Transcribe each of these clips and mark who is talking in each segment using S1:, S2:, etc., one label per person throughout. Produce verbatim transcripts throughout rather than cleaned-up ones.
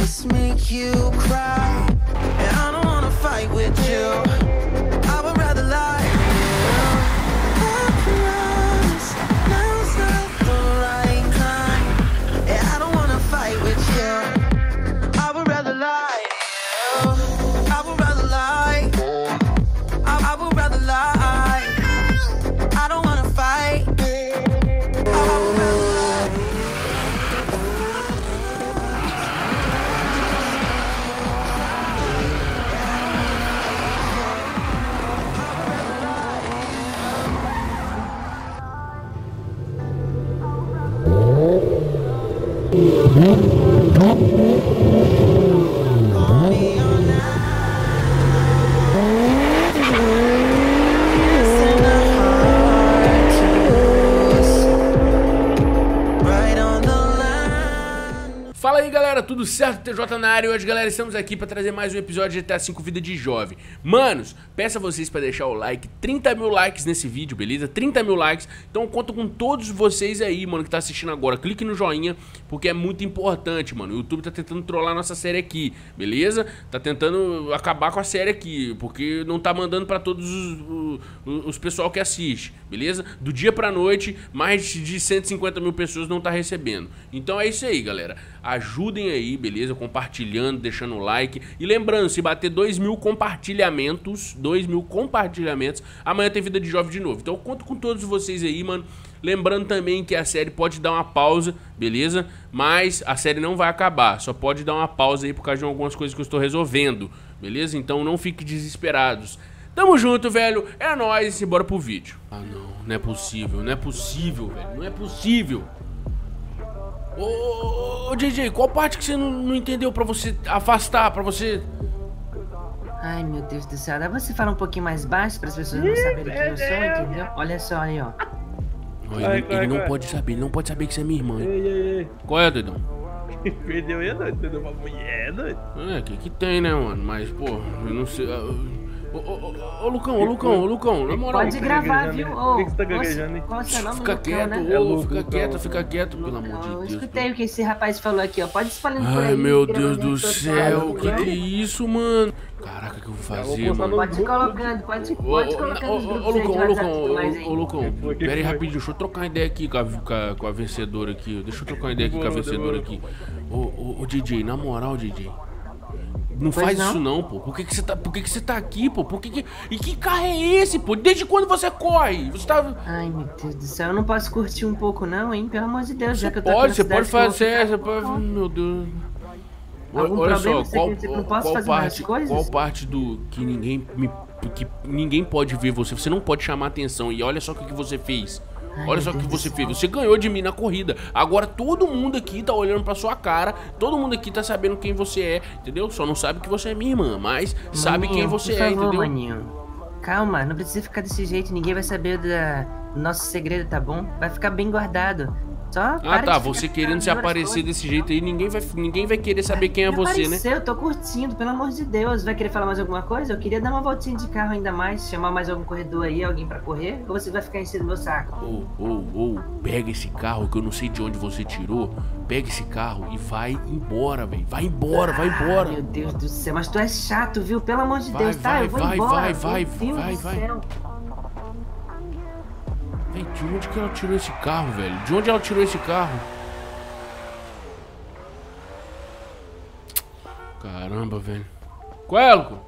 S1: just make you cry, and I don't wanna fight with you. I would rather lie to you. I promise now's not the right time, and I don't wanna fight with you. I would rather lie to you. I would rather lie. I, I would rather lie. I don't wanna fight. I would rather lie.
S2: Fala aí galera, tudo certo? T J na área e hoje galera estamos aqui pra trazer mais um episódio de G T A cinco Vida de Jovem. Manos, peço a vocês pra deixar o like, trinta mil likes nesse vídeo, beleza? trinta mil likes, então eu conto com todos vocês aí, mano, que tá assistindo agora. Clique no joinha, porque é muito importante, mano. O YouTube tá tentando trollar nossa série aqui, beleza? Tá tentando acabar com a série aqui, porque não tá mandando pra todos os, os, os pessoal que assiste, beleza? Do dia pra noite, mais de cento e cinquenta mil pessoas não tá recebendo. Então é isso aí, galera. Ajudem aí, beleza? Compartilhando, deixando o like. E lembrando, se bater dois mil compartilhamentos, dois mil compartilhamentos, amanhã tem Vida de Jovem de novo. Então eu conto com todos vocês aí, mano. Lembrando também que a série pode dar uma pausa, beleza? Mas a série não vai acabar. Só pode dar uma pausa aí por causa de algumas coisas que eu estou resolvendo, beleza? Então não fiquem desesperados. Tamo junto, velho. É nóis e bora pro vídeo. Ah, não. Não é possível. Não é possível, velho. Não é possível. Ô, ô, ô, J J, qual parte que você não, não entendeu pra você afastar, pra você...
S3: Ai, meu Deus do céu, dá pra você falar um pouquinho mais baixo para as pessoas não saberem quem eu sou, entendeu? Olha só aí, ó.
S2: Não, ele, ele, ele não pode saber, ele não pode saber que você é minha irmã. Ei, ei, ei. Qual é, doidão?
S4: Perdeu ele, doido? Perdeu uma mulher, doido?
S2: É, que que tem, né, mano? Mas, pô, eu não sei... Ô, ô, ô, ô, Lucão, ô, Lucão, ô, Lucão, na moral...
S3: Pode gravar, viu?
S4: Por que você tá gaguejando, hein?
S3: Qual é o seu nome,
S2: Fica
S3: Lucão,
S2: quieto,
S3: né?
S2: ô, fica quieto, fica quieto, pelo amor de
S3: Eu
S2: Deus.
S3: escutei o que esse rapaz falou aqui, ó. Pode espalhando por aí.
S2: Ai, meu Deus
S3: gravando
S2: do
S3: em todo
S2: céu,
S3: lado,
S2: que
S3: entendeu?
S2: que é isso, mano? Caraca, o que eu vou fazer, mano?
S3: Pode ir colocando, pode,
S2: Ô,
S3: pode
S2: ô,
S3: colocar
S2: ô,
S3: nos
S2: ô,
S3: grupos
S2: ô,
S3: aí de
S2: Lucão, ô,
S3: WhatsApp
S2: Lucão,
S3: e tudo mais aí.
S2: ô, ô, Lucão,
S4: Que foi, que
S2: pera aí
S4: foi?
S2: rapidinho, deixa eu trocar uma ideia aqui com a, com a, com a vencedora aqui, deixa eu trocar uma ideia aqui com a
S4: Demorou,
S2: vencedora aqui.
S4: demorou.
S2: Ô, ô, ô, D J, na moral, D J, não
S3: Pois
S2: faz
S3: não?
S2: isso não, pô, por que que você tá, por que que você tá aqui, pô, por que que, e que carro é esse, pô, desde quando você corre? Você tá...
S3: Ai, meu Deus do céu, eu não posso curtir um pouco não, hein? Pelo amor de Deus, já que eu tô
S2: Pode,
S3: aqui
S2: você
S3: na
S2: pode
S3: cidade, eu vou
S2: fazer,
S3: ficar-
S2: você pode, meu Deus...
S3: Algum
S2: Olha
S3: problema?
S2: só,
S3: Você
S2: qual,
S3: acredita que eu não posso
S2: qual
S3: fazer mais
S2: parte,
S3: coisas?
S2: qual parte do que ninguém me, que ninguém pode ver você, você não pode chamar atenção e olha só o que, que você fez.
S3: Ai,
S2: Olha
S3: meu
S2: só o que
S3: Deus do
S2: você
S3: céu.
S2: fez, você ganhou de mim na corrida. Agora todo mundo aqui tá olhando pra sua cara, todo mundo aqui tá sabendo quem você é, entendeu? Só não sabe que você é minha irmã, mas sabe quem
S3: Maninho,
S2: você
S3: por
S2: é,
S3: favor,
S2: entendeu?
S3: Maninho. Calma, não precisa ficar desse jeito, ninguém vai saber da- do nosso segredo, tá bom? Vai ficar bem guardado. Só
S2: Ah
S3: para
S2: tá,
S3: de
S2: você
S3: ficar
S2: querendo se
S3: falando
S2: aparecer
S3: outras
S2: desse jeito aí, ninguém vai, ninguém vai querer saber quem é
S3: Me
S2: você, né?
S3: apareceu, eu tô curtindo, pelo amor de Deus. Vai querer falar mais alguma coisa? Eu queria dar uma voltinha de carro ainda mais, chamar mais algum corredor aí, alguém pra correr, ou você vai ficar em cima do meu saco?
S2: Ô, ô, ô, pega esse carro que eu não sei de onde você tirou. Pega esse carro e vai embora, velho. Vai embora, vai embora.
S3: Ah, meu Deus do céu, mas tu é chato, viu? Pelo amor de
S2: Vai,
S3: Deus, tá?
S2: vai,
S3: Eu vou
S2: vai,
S3: embora.
S2: vai, vai,
S3: meu Deus
S2: vai,
S3: do
S2: vai.
S3: céu.
S2: Véi, de onde que ela tirou esse carro, velho? De onde ela tirou esse carro? Caramba, velho. Qual é, Luco?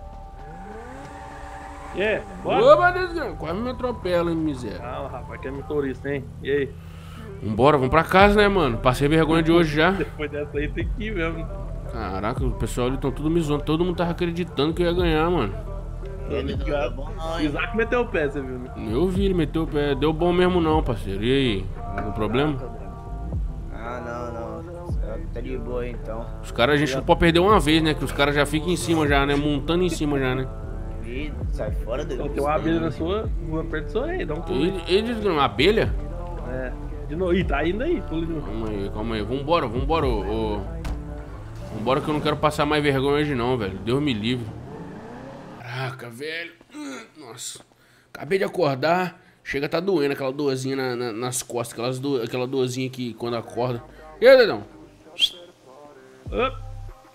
S4: E aí, bora?
S2: Opa, desgraça. Quase me atropela, hein, miséria.
S4: Ah, rapaz, que é motorista, hein? E aí?
S2: Vambora, vamos pra casa, né, mano? Passei vergonha de hoje já.
S4: Depois dessa aí tem que ir mesmo.
S2: Caraca, o pessoal ali tão tudo me zoando. Todo mundo tava acreditando que eu ia ganhar, mano.
S4: Tô ligado. Isaac meteu o pé, você viu, né?
S2: Eu vi, ele meteu o pé. Deu bom mesmo não, parceiro. E aí? Algum problema?
S5: Ah, não, não. Tá de boa então.
S2: Os caras a gente não pode perder uma vez, né? Que os caras já ficam em cima já, né? Montando em cima já, né?
S5: Ih, sai fora do.
S4: Então, tem uma abelha na sua, voando perto da sua orelha, dá um pulo.
S2: Ele, ele uma abelha?
S4: É. De novo. Ih, tá indo aí, pula de novo.
S2: Calma aí, calma aí. Vambora, vambora, ô. ô. Vambora que eu não quero passar mais vergonha hoje não, velho. Deus me livre. Caraca, velho. Nossa. Acabei de acordar. Chega, tá doendo aquela dorzinha na, na, nas costas. Aquelas do, aquela dorzinha que quando acorda. E aí, dedão?
S4: Op.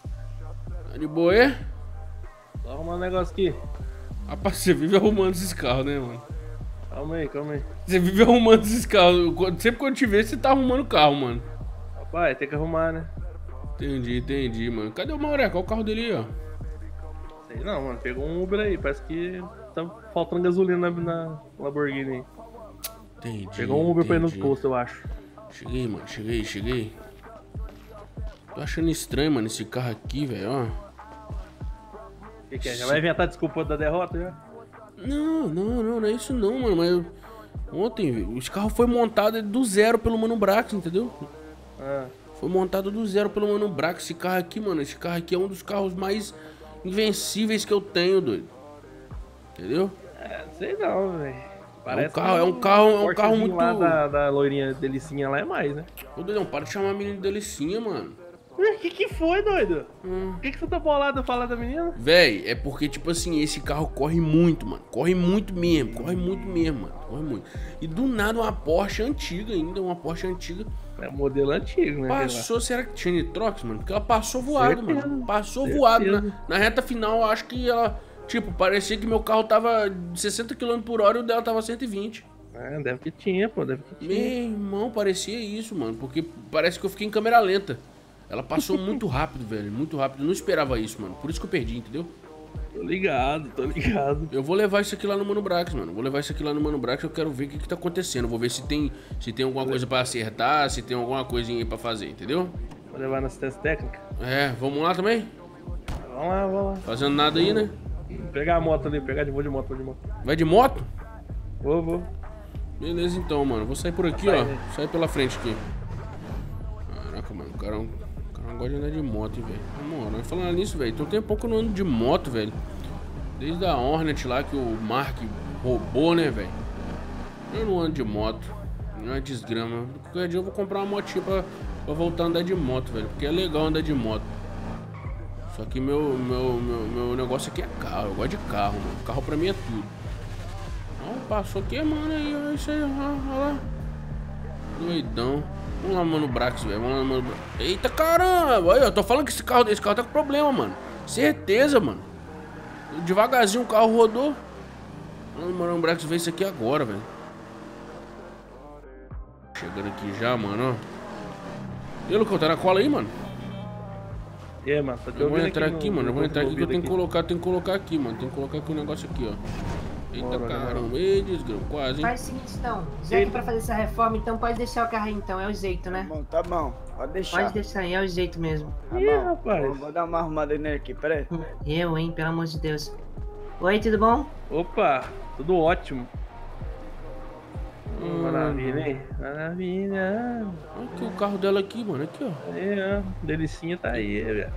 S2: Tá de boa aí?
S4: Só arrumar um negócio aqui.
S2: Rapaz, você vive arrumando esses carros, né, mano?
S4: Calma aí, calma aí.
S2: Você vive arrumando esses carros. Sempre que eu te vejo, você tá arrumando o carro, mano.
S4: Rapaz, tem que arrumar, né?
S2: Entendi, entendi, mano. Cadê o Maureco? Olha o carro dele aí, ó.
S4: Sei não, mano. Pegou um Uber aí. Parece que tá faltando gasolina na, na Lamborghini aí.
S2: Entendi.
S4: Pegou um Uber pra ir no
S2: entendi.
S4: posto, eu acho.
S2: Cheguei, mano. Cheguei, cheguei. Tô achando estranho, mano, esse carro aqui, velho, ó.
S4: O que, que é? Já vai inventar desculpa da derrota já?
S2: Não, não, não, não é isso não, mano. Mas eu... ontem, velho, esse carro foi montado do zero pelo Mano Brax, entendeu?
S4: Ah.
S2: Foi montado do zero pelo Mano Brax. Esse carro aqui, mano, esse carro aqui é um dos carros mais invencíveis que eu tenho, doido. Entendeu?
S4: É, sei não, velho.
S2: É um carro, é um carro, é um carro muito...
S4: lá da, da loirinha delicinha lá é mais, né?
S2: Ô, doidão, para de chamar a menina de delicinha, mano.
S4: O que que foi, doido?
S2: Hum.
S4: Por que que você tá bolado falar da menina?
S2: Véi, é porque, tipo assim, esse carro corre muito, mano. Corre muito mesmo, corre muito mesmo, mano. Corre muito. E do nada uma Porsche antiga ainda, uma Porsche antiga.
S4: É um modelo antigo, né?
S2: Passou, será que tinha nitrox, mano? Porque ela passou voado,
S4: Certeza,
S2: mano. Passou
S4: certeza.
S2: voado. Na, na reta final, eu acho que ela... Tipo, parecia que meu carro tava sessenta quilômetros por hora e o dela tava cento e vinte.
S4: É, deve que tinha, pô, deve que
S2: Meu
S4: tinha.
S2: irmão, parecia isso, mano. Porque parece que eu fiquei em câmera lenta. Ela passou muito rápido, velho. Muito rápido. Eu não esperava isso, mano. Por isso que eu perdi, entendeu?
S4: Tô ligado, tô ligado.
S2: Eu vou levar isso aqui lá no Mano Brax, mano. Vou levar isso aqui lá no Mano Brax. Eu quero ver o que, que tá acontecendo. Vou ver se tem, se tem alguma coisa pra acertar, se tem alguma coisinha aí pra fazer, entendeu?
S4: Vou levar na assistência técnica.
S2: É, vamos lá também?
S4: Vamos lá, vamos lá.
S2: Fazendo nada aí, né?
S4: Vou pegar a moto ali, pegar de voo de moto, vou de moto.
S2: Vai de moto?
S4: Vou, vou.
S2: Beleza então, mano. Vou sair por aqui, ó. Sair pela frente aqui. Caraca, mano. O cara, o cara não gosta de andar de moto, hein, velho. Vamos lá. Falando nisso, velho. Tem um tempão que eu não ando de moto, velho. Desde a Hornet lá que o Mark roubou, né, velho? Eu não ando de moto. Não é desgrama. Qualquer dia eu vou comprar uma motinha pra, pra voltar a andar de moto, velho. Porque é legal andar de moto. Só que meu, meu, meu, meu negócio aqui é carro. Eu gosto de carro, mano. Carro pra mim é tudo. Ó, passou aqui, mano. Aí, ó. Isso aí, ó. Olha lá. Doidão. Vamos lá, Mano Brax, velho. Vamos lá, Mano Brax. Eita caramba. Aí, eu tô falando que esse carro, esse carro tá com problema, mano. Certeza, mano. Devagarzinho o carro rodou. Mano, Mano Brax veio isso aqui agora, velho. Chegando aqui já, mano, ó. E Lucão, tá na cola aí, mano?
S4: E aí, mano, tá te
S2: Eu vou
S4: ouvindo
S2: entrar aqui,
S4: no-
S2: mano. Eu vou
S4: no
S2: entrar aqui que eu tenho que
S4: ouvido
S2: colocar, tenho que colocar aqui, mano. Tem que colocar aqui o negócio aqui, ó. Eita
S4: Bora,
S2: caramba, ei, desgrama, quase, hein?
S3: Faz o seguinte, então. Já que é pra fazer essa reforma, então pode deixar o carro aí, então. É o jeito,
S5: Tá
S3: né?
S5: bom, tá bom. Pode deixar.
S3: Pode deixar aí, é o jeito mesmo.
S5: Tá
S4: Ih,
S5: bom.
S4: rapaz.
S5: Vou, vou dar uma arrumada nele aqui, peraí.
S3: Eu, hein? Pelo amor de Deus. Oi, tudo bom?
S4: Opa, tudo ótimo.
S2: Hum.
S4: Maravilha, hein? Maravilha.
S2: Olha aqui o carro dela aqui, mano. Aqui, ó.
S4: Aí, ó. Delicinha tá aí, velho.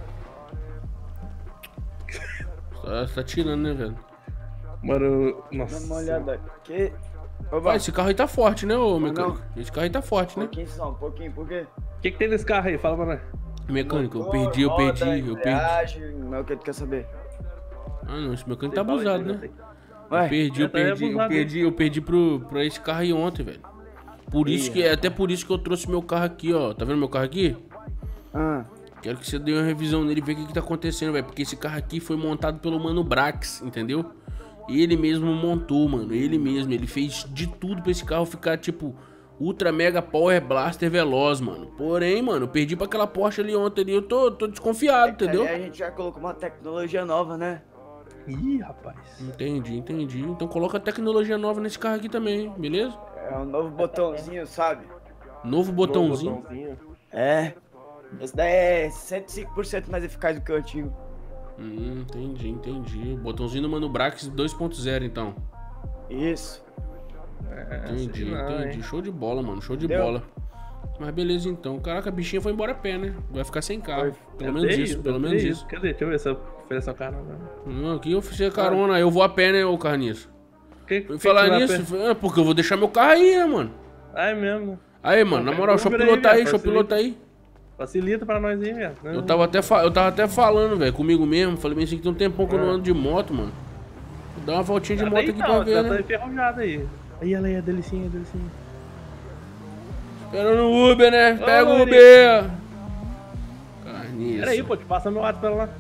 S2: Tá, tá tirando, né, velho?
S4: Mano,
S5: Dá
S4: nossa.
S5: uma olhada aqui. Ô,
S2: Vai,
S5: vai.
S2: esse carro aí tá forte, né, ô
S5: Não,
S2: mecânico? Esse carro aí tá forte,
S5: Um
S2: né?
S5: pouquinho só, um pouquinho, por quê?
S4: O que que tem nesse carro aí? Fala pra nós.
S2: Mecânico, eu
S5: Motor,
S2: perdi, eu
S5: roda,
S2: perdi, eu perdi.
S5: embreagem, não é o que tu quer saber.
S2: Ah, não, esse mecânico tá abusado, né? Eu
S5: Ué,
S2: perdi, eu
S4: tá
S2: perdi, eu
S4: abusado,
S2: perdi, eu perdi pro, pra esse carro aí ontem, velho. Por isso que, é até por isso que eu trouxe meu carro aqui, ó. Tá vendo meu carro aqui?
S5: ah,
S2: Quero que você dê uma revisão nele e ver o que, que tá acontecendo, velho. Porque esse carro aqui foi montado pelo Mano Brax, entendeu? Ele mesmo montou, mano. Ele mesmo. Ele fez de tudo pra esse carro ficar, tipo, Ultra Mega Power Blaster veloz, mano. Porém, mano, eu perdi pra aquela Porsche ali ontem ali. Eu tô, tô desconfiado, entendeu?
S5: aí a gente já colocou uma tecnologia nova, né?
S4: Ih, rapaz.
S2: Entendi, entendi. Então coloca tecnologia nova nesse carro aqui também, beleza?
S5: É um novo botãozinho, sabe?
S2: Novo botãozinho.
S4: Botãozinho.
S5: É. Esse daí é cento e cinco por cento mais eficaz do que o antigo.
S2: Hum, entendi, entendi. Botãozinho do Mano Brax dois ponto zero, então.
S5: Isso.
S4: É,
S2: Entendi,
S4: sei não,
S2: entendi.
S4: hein?
S2: Show de bola, mano. Show de
S5: Deu?
S2: bola. Mas beleza então. Caraca, a bichinha foi embora a pé, né? Vai ficar sem carro.
S5: Foi.
S2: Pelo
S4: Eu
S2: menos
S4: dei,
S2: isso,
S4: eu
S2: pelo
S4: dei
S2: menos isso.
S4: Cadê? Deixa eu ver se eu ofereço a cara.
S2: Não, aqui eu ofereci carona. Eu vou a pé, né, ô Carniço?
S4: Que, que
S2: Fui falar
S4: que você
S2: nisso,
S4: vai
S2: é porque eu vou deixar meu carro aí, né, mano?
S4: a pé? Ah, é mesmo.
S2: Aí, mano,
S4: Pô,
S2: na
S4: pega
S2: moral,
S4: o
S2: deixa eu
S4: Uber aí,
S2: pilotar aí,
S4: velho,
S2: deixa eu
S4: facilita.
S2: pilotar aí.
S4: Facilita pra nós aí, velho.
S2: Eu tava até, fa- eu tava até falando, velho, comigo mesmo. Falei bem assim que tem um tempão que eu não ando de moto, mano. Vou dar uma voltinha de
S4: Já
S2: moto
S4: tá
S2: aqui
S4: então,
S2: pra ver,
S4: já
S2: né?
S4: tá enferrujado aí. Aí ela aí, delicinha, delicinha.
S2: Esperando o Uber, né? Pega o
S4: Maria.
S2: Uber! Carniça.
S4: Pera aí, pô, te passa meu WhatsApp pra lá.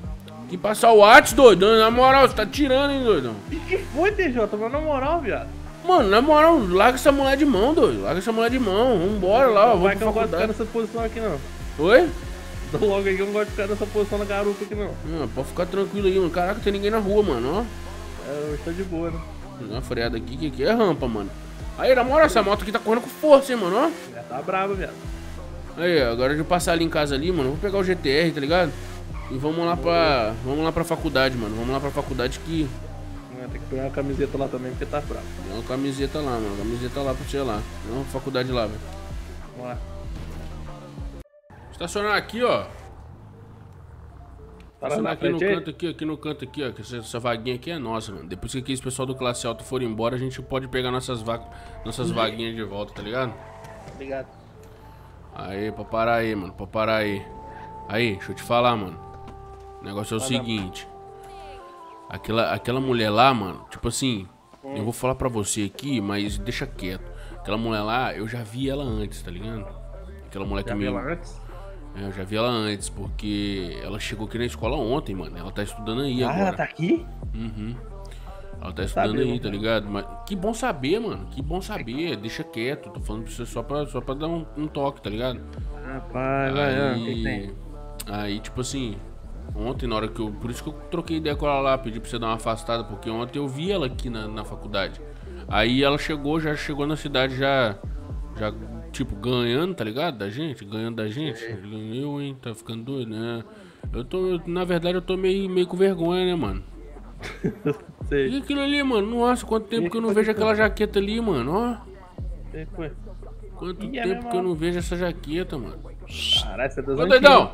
S2: Que passar o WhatsApp, doido. Na moral, você tá tirando, hein, doidão.
S4: E que foi, T J? Mas na moral, viado.
S2: Mano, na moral, larga essa mulher de mão, doido. Larga essa mulher de mão. Vambora lá, ó.
S4: Vai
S2: Vamos
S4: que eu
S2: pra
S4: não gosto de ficar
S2: faculdade.
S4: nessa posição aqui, não.
S2: Oi?
S4: Dá logo aí que eu não gosto de ficar nessa posição na garupa aqui, não.
S2: Ah, pode ficar tranquilo aí, mano. Caraca, tem ninguém na rua, mano,
S4: É, hoje tá de boa, né?
S2: ó. Dá uma freada aqui, que aqui é rampa, mano. Aí, na moral, essa moto aqui tá correndo com força, hein, mano, ó.
S4: Já tá brava, viado.
S2: Aí, agora de eu passar ali em casa ali, mano, vou pegar o G T R, tá ligado? E vamos lá pra. Vamos lá pra faculdade, mano. Vamos lá pra faculdade que.
S4: Tem que pegar uma camiseta lá também, porque tá bravo.
S2: Dá uma camiseta lá, mano. Camiseta lá pra você lá. Não, faculdade lá, velho.
S4: Vamos lá.
S2: Estacionar aqui, ó.
S4: Para
S2: Estacionar
S4: na
S2: aqui no
S4: frente aí.
S2: canto aqui, aqui no canto aqui, ó. Que essa, essa vaguinha aqui é nossa, mano. Depois que aqueles pessoal do classe alta for embora, a gente pode pegar nossas, va nossas vaguinhas de volta, tá ligado?
S4: Obrigado.
S2: Aí, pra parar aí, mano. Pra parar aí. Aí, deixa eu te falar, mano. O negócio é o
S4: Fala,
S2: seguinte. Aquela, aquela mulher lá, mano, tipo assim, eu vou falar pra você aqui, mas deixa quieto. Aquela mulher lá, eu já vi ela antes, tá ligado? Aquela mulher que
S4: Já
S2: me...
S4: viu ela antes?
S2: É, eu já vi ela antes, porque ela chegou aqui na escola ontem, mano. Ela tá estudando aí
S4: Ah,
S2: agora.
S4: ela tá aqui?
S2: Uhum. Ela tá
S4: Eu
S2: estudando
S4: sabia,
S2: aí,
S4: mano.
S2: tá ligado? Mas que bom saber, mano. Que bom saber. Deixa quieto. Tô falando pra você só pra, só pra dar um, um toque, tá ligado?
S4: Rapaz, vai, ah, o que que tem?
S2: Aí, aí, tipo assim, ontem na hora que eu... Por isso que eu troquei ideia com ela lá, pedi pra você dar uma afastada, porque ontem eu vi ela aqui na, na faculdade. Aí ela chegou, já chegou na cidade, já... Já, tipo, ganhando, tá ligado? Da gente, ganhando da gente. Eu, hein, tá ficando doido, né? Eu tô, eu- na verdade, eu tô meio, meio com vergonha, né, mano? E
S4: Sei.
S2: aquilo ali, mano? Nossa, quanto tempo que eu não vejo aquela jaqueta ali, mano, ó.
S4: O que foi?
S2: Quanto
S4: Ih, é
S2: tempo
S4: mesmo,
S2: que eu
S4: ó.
S2: não vejo essa jaqueta, mano.
S4: Caralho, você é das
S2: Ô,
S4: antigas.
S2: doidão!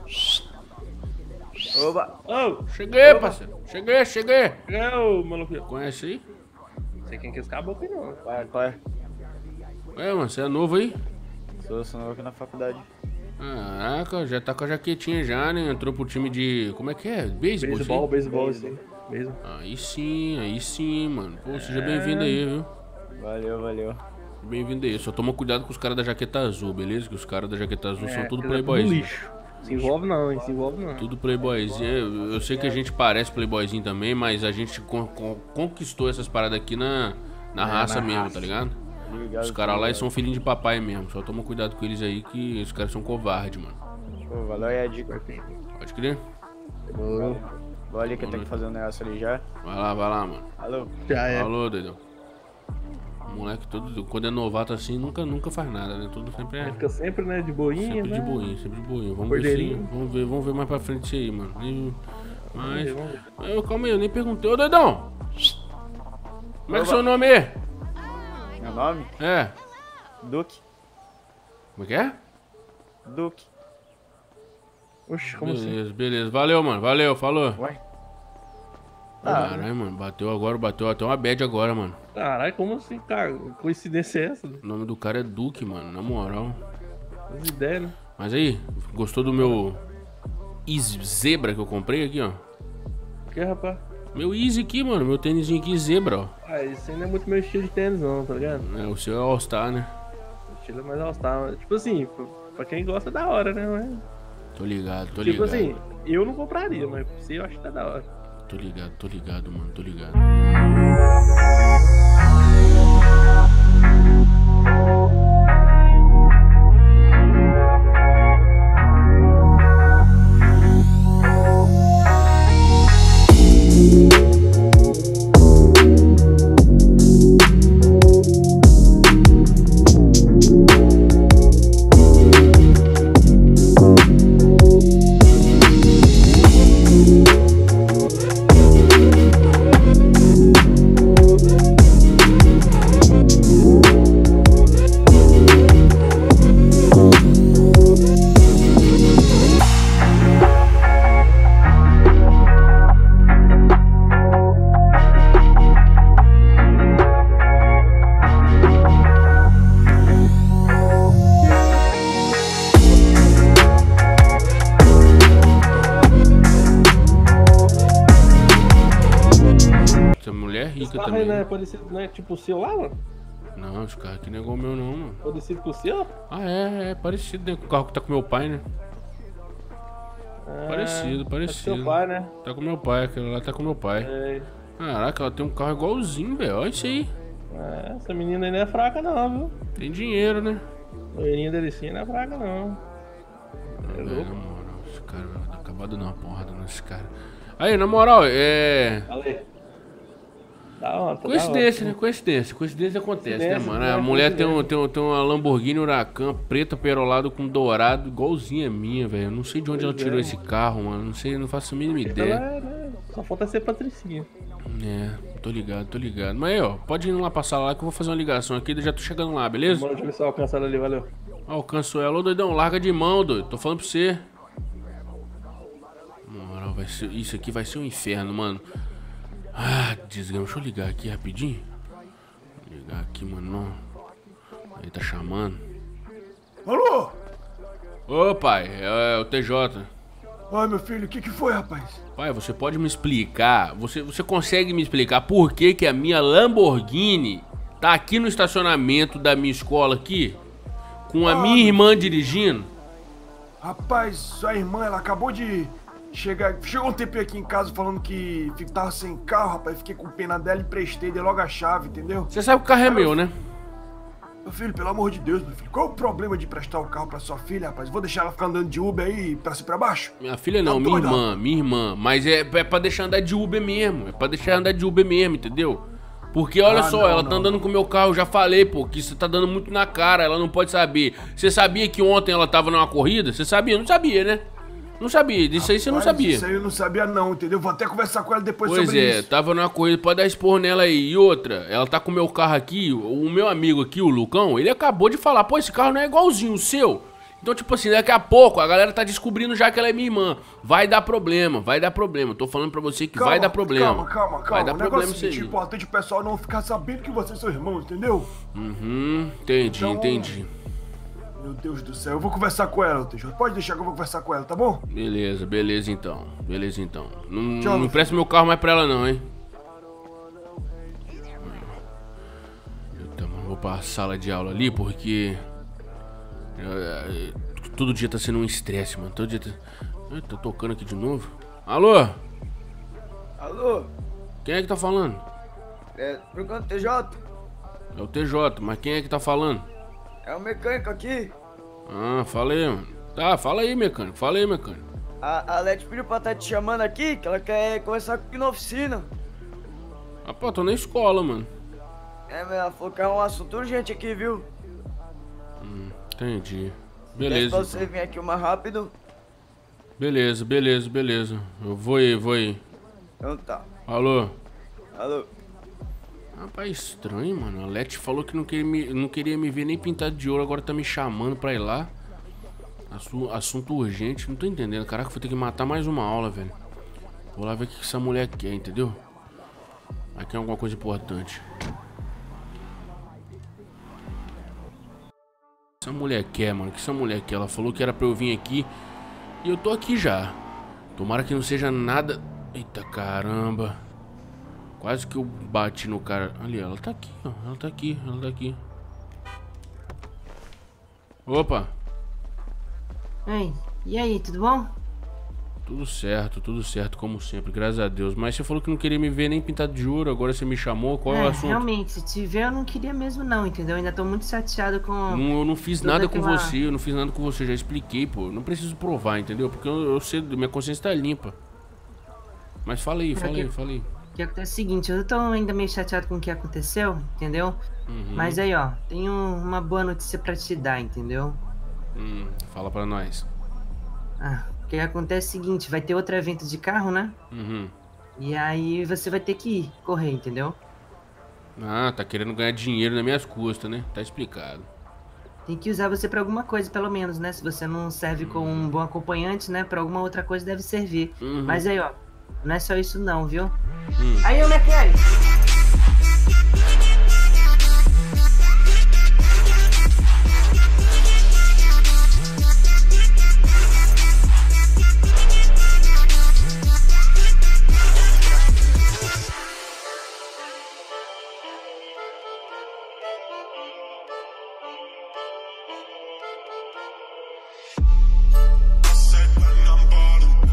S5: Oba!
S4: Ô,
S2: Cheguei, parceiro. Cheguei, cheguei.
S4: é o maluco.
S2: Conhece aí?
S4: Não sei quem que é esse caboclo aí, não.
S5: Vai, vai.
S2: É, mano, você é novo aí?
S5: Sou, sou novo aqui na faculdade.
S2: Caraca, já tá com a jaquetinha já, né? Entrou pro time de... Como é que é? Beisebol?
S4: Beisebol,
S2: sim?
S4: beisebol, assim. Mesmo.
S2: Aí sim, aí sim, mano. Pô, seja
S4: É.
S2: bem-vindo aí, viu?
S5: Valeu, valeu.
S2: Bem-vindo aí. Só toma cuidado com os caras da jaqueta azul, beleza? Que os caras da jaqueta azul são tudo
S4: é
S2: playboyzinho.
S4: lixo. Se envolve não, hein? Se envolve não.
S2: Tudo playboyzinho. Eu, eu sei que a gente parece playboyzinho também, mas a gente con- con- conquistou essas paradas aqui na, na raça
S4: na
S2: mesmo,
S4: raça.
S2: tá ligado?
S5: Obrigado.
S2: Os caras lá eles são filhinhos de papai mesmo. Só toma cuidado com eles aí que os caras são covardes, mano.
S5: Pô, valeu aí a dica.
S2: Pode crer?
S4: Demorou.
S5: Vou ali que eu tenho que fazer um negócio ali já.
S2: Vai lá, vai lá, mano.
S5: Alô?
S4: Já é.
S2: Falou, doidão. O moleque todo, quando é novato assim, nunca, nunca faz nada, né? Tudo sempre é.
S4: Fica sempre, né, de boinha,
S2: Sempre
S4: né?
S2: de boinha, sempre de boinha. Vamos ver, se,
S4: Cordeirinho.
S2: vamos ver, vamos ver mais pra frente isso aí, mano. E- Mas.
S4: Vamos ver.
S2: Eu, calma aí, eu nem perguntei. Ô, doidão! Como é que é o seu nome aí?
S5: Meu nome?
S2: É.
S5: Duque.
S2: Como é que é?
S5: Duque.
S4: Oxe, como assim?
S2: Beleza, beleza. Valeu, mano. Valeu, falou.
S5: Ué? Tá.
S2: Caralho, mano. Bateu agora, bateu até uma bad agora, mano.
S4: Caralho, como assim, cara? Coincidência é essa?
S2: O nome do cara é Duque, mano. Na moral.
S4: As ideias, né?
S2: Mas aí, gostou do meu Easy Zebra que eu comprei aqui, ó?
S4: O que, rapaz?
S2: Meu Easy aqui, mano. Meu tênisinho aqui Zebra, ó.
S4: Ah, isso aí não é muito meu estilo de tênis, não, tá ligado?
S2: É, o seu é All Star, né?
S4: O estilo é mais all-star. Tipo assim, pra- pra quem gosta é da hora, né? Mas,
S2: Tô ligado, tô
S4: tipo
S2: ligado.
S4: assim, eu não compraria, mas pra você eu acho que tá da hora.
S2: Tô ligado, tô ligado, mano. Tô ligado. Essa mulher é
S4: Esse
S2: rica
S4: carro aí
S2: também.
S4: não é
S2: Né?
S4: parecido, não é tipo o seu lá, mano?
S2: Não, esse carro aqui não é igual o meu, não, mano.
S4: Parecido com o seu?
S2: Ah, é, é parecido, né? Com o carro que tá com meu pai, né?
S4: Ah,
S2: Parecido,
S4: Tá
S2: parecido.
S4: com seu pai, né?
S2: Tá com meu pai, aquela lá tá com meu pai.
S4: É.
S2: Caraca, ela tem um carro igualzinho, velho. Olha isso aí.
S4: É, essa menina aí não é fraca não, viu?
S2: Tem dinheiro, né?
S4: Loirinha delicinha não é fraca não. É
S2: Velho,
S4: louco.
S2: na moral, esse cara vai dar acabado na porrada nesse cara. Aí, na moral, é.
S4: Ale. Da hora, tá
S2: Coincidência,
S4: da
S2: né?
S4: hora.
S2: Coincidência. Coincidência acontece, né,
S4: Coincidência,
S2: mano?
S4: né?
S2: A mulher tem, um,
S4: Coincidência.
S2: tem, um, tem uma Lamborghini Huracan preta perolado com dourado, igualzinha a minha, velho. Eu não sei de onde ela
S4: Pois
S2: tirou
S4: é,
S2: esse carro, mano. Não sei, não faço a mínima
S4: Ela
S2: ideia.
S4: é, né? Só falta ser patricinha.
S2: É, tô ligado, tô ligado. Mas aí, ó, pode ir lá passar lá que eu vou fazer uma ligação aqui, eu já tô chegando lá, beleza?
S4: Mano, deixa eu ver se eu alcanço ela ali, valeu.
S2: Alcançou ela, ô doidão, larga de mão, doido. Tô falando pra você. Na moral, vai ser, isso aqui vai ser um inferno, mano. Ah, desgrama. Deixa eu ligar aqui rapidinho. Vou ligar aqui, mano. Não. Ele tá chamando.
S6: Alô?
S2: Ô, pai, é, é o T J.
S6: Ai, meu filho, o que que foi, rapaz?
S2: Pai, você pode me explicar? Você, você consegue me explicar por que que a minha Lamborghini tá aqui no estacionamento da minha escola aqui? Com a minha irmã dirigindo?
S6: Rapaz, sua irmã, ela acabou de chegar... Chegou um tempo aqui em casa falando que fi- tava sem carro, rapaz. Fiquei com pena dela, emprestei, dei logo a chave, entendeu?
S2: Você sabe que o carro é meu, né?
S6: Meu filho, pelo amor de Deus, meu filho. Qual o problema de emprestar o carro pra sua filha, rapaz? Vou deixar ela ficar andando de Uber aí pra cima e pra baixo?
S2: Minha filha não,
S6: Tá
S2: minha
S6: doido,
S2: irmã, minha irmã. Mas é, é pra deixar andar de Uber mesmo. É pra deixar andar de Uber mesmo, entendeu? Porque olha
S6: Ah,
S2: só,
S6: não,
S2: ela
S6: não,
S2: tá andando com o meu carro, eu já falei, pô, que isso tá dando muito na cara, ela não pode saber. Você sabia que ontem ela tava numa corrida? Você sabia? Não sabia, né? Não sabia, disso aí você não
S6: Rapaz,
S2: sabia.
S6: Isso aí eu não sabia não, entendeu? Vou até conversar com ela depois
S2: Pois
S6: sobre
S2: é,
S6: isso.
S2: tava numa corrida, pode dar esporro nela aí. E outra, ela tá com o meu carro aqui, o meu amigo aqui, o Lucão, ele acabou de falar, pô, esse carro não é igualzinho o seu. Então, tipo assim, daqui a pouco a galera tá descobrindo já que ela é minha irmã. Vai dar problema, vai dar problema. Tô falando pra você que vai dar problema.
S6: Calma, calma, calma.
S2: Vai dar
S6: o
S2: problema
S6: negócio é o
S2: isso
S6: seguinte,
S2: aí.
S6: importante o pessoal não ficar sabendo que vocês são irmãos, entendeu?
S2: Uhum, entendi,
S6: Então-
S2: entendi.
S6: Meu Deus do céu, eu vou conversar com ela, T J. Pode deixar que eu vou conversar com ela, tá bom?
S2: Beleza, beleza então. Beleza então. Não,
S6: Tchau,
S2: não
S6: meu
S2: empresta meu carro mais pra ela não, hein? Eita, mano, vou pra sala de aula ali porque... eh, todo dia tá sendo um estresse, mano. Todo dia tá... Ai, tá tocando aqui de novo. Alô?
S5: Alô?
S2: Quem é que tá falando?
S5: É, por conta do T J?
S2: É o T J, mas quem é que tá falando?
S5: É o mecânico aqui.
S2: Ah, fala aí, mano. Tá, fala aí, mecânico. Fala aí, mecânico.
S5: A, a Leti pediu pra estar te chamando aqui, que ela quer conversar comigo na oficina.
S2: Ah, pô, tô na escola, mano.
S5: É, mas ela falou que é um assunto urgente aqui, viu?
S2: Entendi.
S5: Peço
S2: Beleza.
S5: pra você vir aqui o mais rápido.
S2: Beleza, beleza, beleza. Eu vou ir, vou ir.
S5: Então tá.
S2: Alô?
S5: Alô?
S2: Rapaz, estranho, mano. A Leti falou que não queria, me, não queria me ver nem pintado de ouro, agora tá me chamando pra ir lá. Assu- assunto urgente, não tô entendendo. Caraca, vou ter que matar mais uma aula, velho. Vou lá ver o que essa mulher quer, entendeu? Aqui é alguma coisa importante. Essa mulher quer, mano. O que essa mulher quer? Ela falou que era pra eu vir aqui. E eu tô aqui já. Tomara que não seja nada... Eita caramba. Quase que eu bati no cara. Ali, ela tá aqui, ó. Ela tá aqui, ela tá aqui. Opa.
S3: Ei, e aí, tudo bom?
S2: Tudo certo, tudo certo, como sempre, graças a Deus. Mas você falou que não queria me ver nem pintado de ouro, agora você me chamou, qual é, o assunto?
S3: Realmente, se tiver eu não queria mesmo não, entendeu? Eu ainda tô muito chateado com...
S2: Não, eu não fiz
S3: toda
S2: nada com
S3: aquela-
S2: você, eu não fiz nada com você, já expliquei, pô. Não preciso provar, entendeu? Porque eu, eu sei, minha consciência tá limpa. Mas fala aí, fala aí, fala aí.
S3: O que acontece é o seguinte, eu tô ainda meio chateado com o que aconteceu, entendeu?
S2: Uhum.
S3: Mas aí, ó, tenho uma boa notícia pra te dar, entendeu?
S2: Hum, fala pra nós.
S3: Ah, o que acontece é o seguinte, vai ter outro evento de carro, né?
S2: Uhum.
S3: E aí você vai ter que ir, correr, entendeu?
S2: Ah, tá querendo ganhar dinheiro nas minhas custas, né? Tá explicado.
S3: Tem que usar você pra alguma coisa, pelo menos, né? Se você não serve como um bom acompanhante, né? Pra alguma outra coisa deve servir.
S2: Uhum.
S3: Mas aí, ó, não é só isso não, viu?
S2: Hum.
S3: Aí, ô mecânico!
S1: Said when I'm ballin',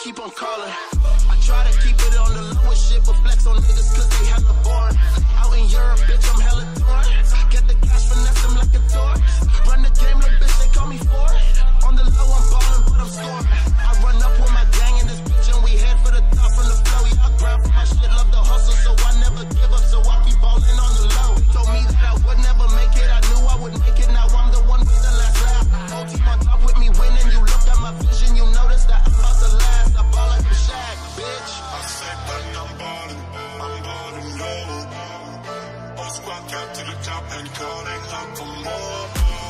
S1: keep on calling. I try to keep it on the low shit, but flex on niggas cause they hella boring. Out in Europe, bitch, I'm hella torn. Get the cash, finesse them like a tour. Run the game, little bitch, they call me for it. On the low, I'm ballin', but I'm scoring. I run up with my gang in this bitch, and we head for the top from the flow. Yeah, I grind for my shit, love the hustle, so I never give up, so I keep ballin' on the low. Told me that I would never make it, I knew I would make it, now I'm the one with the last laugh. Whole team on top with me winning, you look at my vision, you notice that I'm about to last. I ball like a Shaq, bitch.
S7: I said that I'm ballin', I'm ballin' low. Whole squad got to the top and calling out for more.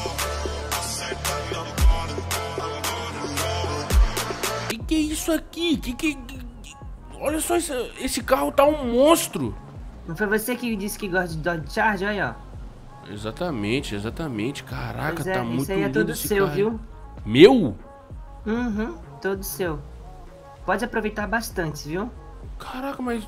S7: I said that I'm ballin', I'm ballin' low.
S2: Que que é isso aqui? Que que... que- Olha só, esse, esse carro tá um monstro.
S3: Não foi você que disse que gosta de Dodge Charger, aí, ó?
S2: Exatamente, exatamente. Caraca,
S3: Pois é,
S2: tá muito
S3: isso aí é
S2: lindo
S3: todo
S2: esse
S3: seu,
S2: carro.
S3: viu?
S2: Meu?
S3: Uhum, todo seu. Pode aproveitar bastante, viu?
S2: Caraca, mas...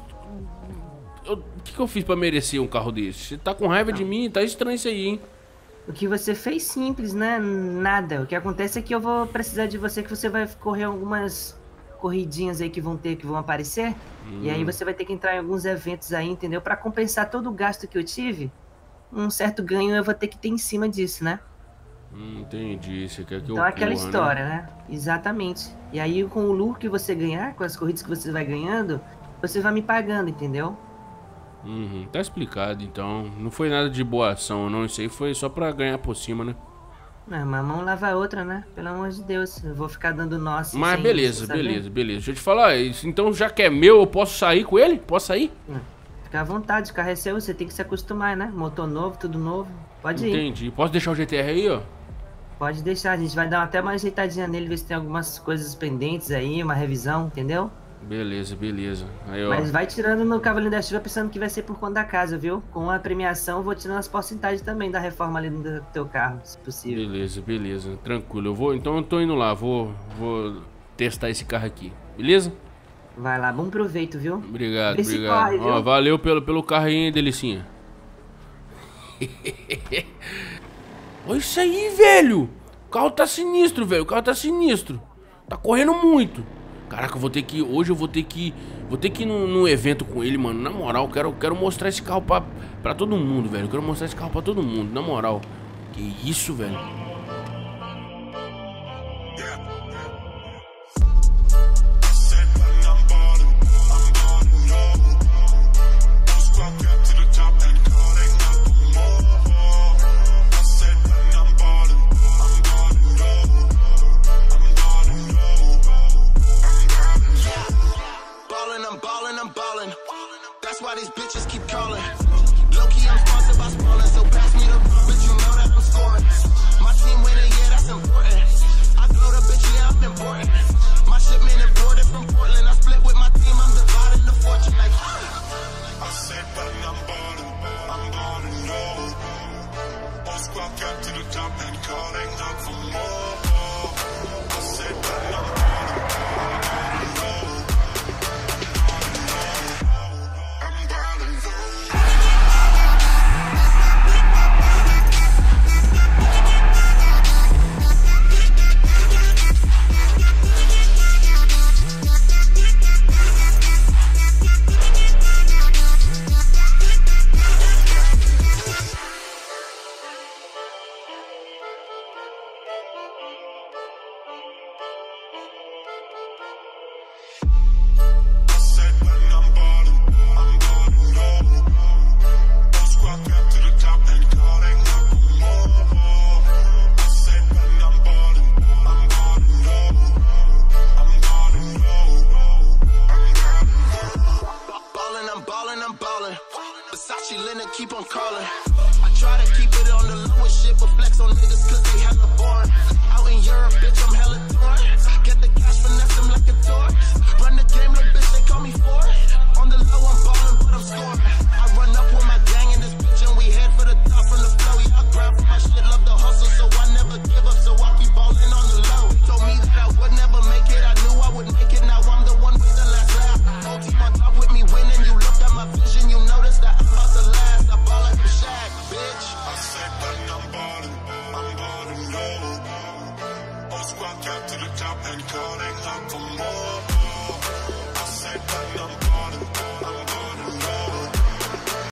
S2: eu- O que que eu fiz pra merecer um carro desse? Você tá com raiva de mim? Tá estranho isso aí, hein?
S3: O que você fez simples, né? Nada. O que acontece é que eu vou precisar de você, que você vai correr algumas corridinhas aí que vão ter, que vão aparecer. E aí você vai ter que entrar em alguns eventos aí, entendeu? Pra compensar todo o gasto que eu tive, um certo ganho eu vou ter que ter em cima disso, né?
S2: Hum, entendi. Você quer que eu
S3: Então é aquela
S2: corra, né?
S3: história, né? Exatamente. E aí com o lucro que você ganhar, com as corridas que você vai ganhando, você vai me pagando, entendeu?
S2: Uhum, tá explicado então. Não foi nada de boa ação, não. Isso aí foi só pra ganhar por cima, né?
S3: Não, uma mão lava a outra, né? Pelo amor de Deus. Eu vou ficar dando nó assim.
S2: Mas
S3: sem
S2: beleza,
S3: você saber.
S2: beleza, beleza. Deixa eu te falar, isso- então já que é meu, eu posso sair com ele? Posso sair?
S3: Fica à vontade, o carro é seu, você tem que se acostumar, né? Motor novo, tudo novo. Pode ir.
S2: Entendi. Posso deixar o G T R aí, ó?
S3: Pode deixar, a gente vai dar até uma ajeitadinha nele, ver se tem algumas coisas pendentes aí, uma revisão, entendeu?
S2: Beleza, beleza. Aí, ó.
S3: Mas vai tirando no Cavalinho da Chuva pensando que vai ser por conta da casa, viu? Com a premiação, eu vou tirando as porcentagens também da reforma ali do teu carro, se possível.
S2: Beleza, beleza. Tranquilo. Eu vou, então eu tô indo lá. Vou, vou testar esse carro aqui. Beleza?
S3: Vai lá, bom proveito, viu?
S2: Obrigado,
S3: Vê se
S2: obrigado.
S3: corre,
S2: Ó,
S3: viu?
S2: valeu pelo, pelo carro aí, hein, Delicinha. Olha isso aí, velho. O carro tá sinistro, velho. O carro tá sinistro. Tá correndo muito. Caraca, eu vou ter que... Hoje eu vou ter que... Vou ter que ir num, num evento com ele, mano. Na moral, eu quero, quero mostrar esse carro pra, pra todo mundo, velho. Eu quero mostrar esse carro pra todo mundo, na moral. Que isso, velho.